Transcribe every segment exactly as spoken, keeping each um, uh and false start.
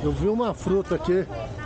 Eu vi uma fruta aqui.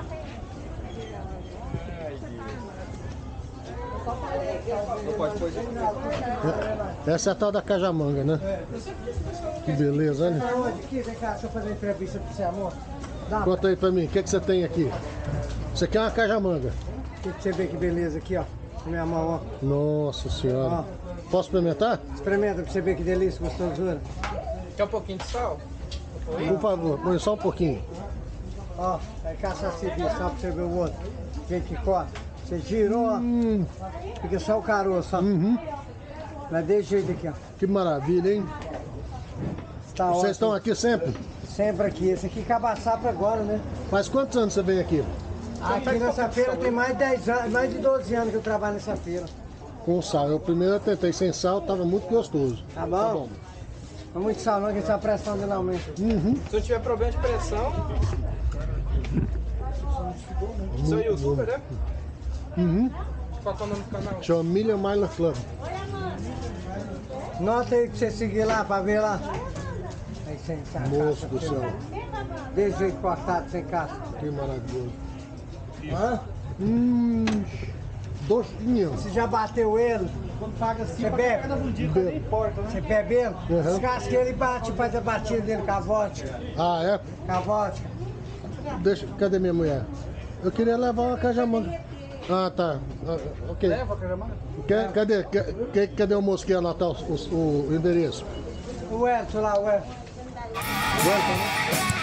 Essa é a tal da cajamanga, né? Que beleza, olha. Aqui, vem cá, deixa eu fazer uma entrevista pra você, amor. Dá. Conta aí pra mim, o que, que você tem aqui? Isso aqui é uma cajamanga. Aqui pra você ver que beleza aqui, ó. Na minha mão, ó. Nossa senhora. Posso experimentar? Experimenta pra você ver que delícia, gostosura. Quer um pouquinho de sal? Por favor, põe só um pouquinho. Ó, vai caçar civil, só pra você ver o outro. Gente que corta. Você girou, ó. Hum. Fica só o caroço, ó. Uhum. Mas desse jeito aqui, ó. Que maravilha, hein? Tá Vocês ótimo. estão aqui sempre? Sempre aqui. Esse aqui é cabaçapa agora, né? Faz quantos anos você vem aqui? Aqui nessa feira tem mais de dez anos, mais de doze anos que eu trabalho nessa feira. Com sal. Eu primeiro eu tentei sem sal, tava muito gostoso. Tá bom? Tá bom. Não muito sal não, que essa pressão dele aumenta. Uhum. Se não tiver problema de pressão... Sou youtuber, né? Uhum. Qual é o nome do canal? Chama Million Mile Club. Nota aí pra você seguir lá, pra ver lá. Aí sem caça. Moço do céu. Desse jeito cortado, sem caça. Que maravilhoso. Hã? Hum. Docinho. Você já bateu ele? Quando paga assim, Você bebe? Bebo. não importa, né? Você bebe ele? Uhum. Descasca ele e bate, faz a batida dele com a vodka. Ah, é? Com a vodka. Deixa, cadê minha mulher? Eu queria levar uma cajamanga. Ah, tá. Ah, ok. Leva, cajamanga? Quer, cadê, quer, cadê o moço que ia anotar o, o, o endereço? O Edson lá, o Edson. Welcome.